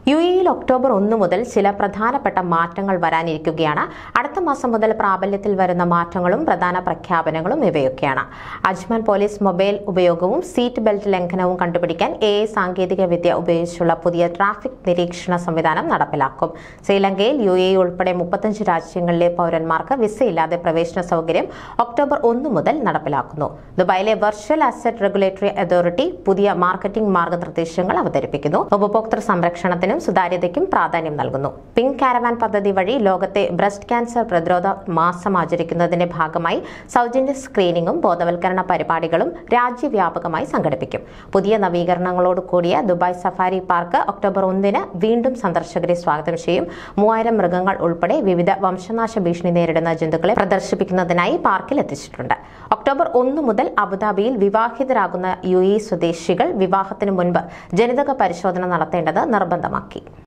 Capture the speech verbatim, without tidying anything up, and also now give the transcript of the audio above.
U എയിൽ October ഒന്ന് മുതൽ ചില പ്രധാനപ്പെട്ട മാറ്റങ്ങൾ വരാനിരിക്കുകയാണ്. അടുത്ത മാസം മുതൽ പ്രാബല്യത്തിൽ വരുന്ന മാറ്റങ്ങളും പ്രധാന പ്രഖ്യാപനങ്ങളും ഇവയൊക്കെയാണ്. അജ്മാൻ പോലീസ് മൊബൈൽ ഉപയോഗവും സീറ്റ് ബെൽറ്റ് ലംഘനവും കണ്ടുപിടിക്കാൻ എ ഐ സാങ്കേതിക വിദ്യ ഉപയോഗിച്ചുള്ള പുതിയ ട്രാഫിക് നിരീക്ഷണ സംവിധാനം നടപ്പിലാക്കും. ശ്രീലങ്കയിൽ യു എ ഉൾപ്പെടെ മുപ്പത്തഞ്ച് രാജ്യങ്ങളിലെ പൗരന്മാർക്ക് വിസയില്ലാതെ പ്രവേശന സൗകര്യം ഒക്ടോബർ ഒന്ന് മുതൽ നടപ്പിലാക്കുന്നു. ദുബായിലെ വെർച്വൽ അസറ്റ് റെഗുലേറ്ററി അതോറിറ്റി പുതിയ മാർക്കറ്റിംഗ് മാർഗനിർദ്ദേശങ്ങൾ അവതരിപ്പിക്കുന്നു. ഉപഭോക്തൃ സംരക്ഷണത്തിനും സുതാര്യതയ്ക്കും പ്രാധാന്യം നൽകുന്നു. പിങ്ക് കാരവാൻ പദ്ധതി വഴി ലോകത്തെ ബ്രസ്റ്റ് ക്യാൻസർ പ്രതിരോധ മാസം ആചരിക്കുന്നതിന്റെ ഭാഗമായി സൗജന്യ സ്ക്രീനിംഗും ബോധവൽക്കരണ പരിപാടികളും രാജ്യവ്യാപകമായി സംഘടിപ്പിക്കും. പുതിയ നവീകരണങ്ങളോട് കൂടിയ ദുബായ് സഫാരി പാർക്ക് ഒക്ടോബർ ഒന്നിന് വീണ്ടും സന്ദർശകരെ സ്വാഗതം ചെയ്യും. മൂവായിരം മൃഗങ്ങൾ ഉൾപ്പെടെ വിവിധ വംശനാശ ഭീഷണി നേരിടുന്ന ജന്തുക്കളെ പ്രദർശിപ്പിക്കുന്നതിനായി പാർക്കിൽ എത്തിച്ചിട്ടുണ്ട്. ഒക്ടോബർ ഒന്ന് മുതൽ അബുദാബിയിൽ വിവാഹിതരാകുന്ന യു എ സ്വദേശികൾ വിവാഹത്തിനു മുൻപ് ജനിതക പരിശോധന നടത്തേണ്ടത് നിർബന്ധമാക്കി.